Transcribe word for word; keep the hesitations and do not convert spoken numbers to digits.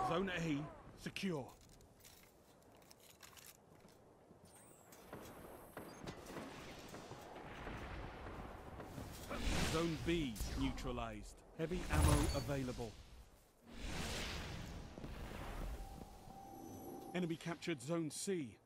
Zone A secure. Zone B neutralized. Heavy ammo available. Enemy captured Zone C.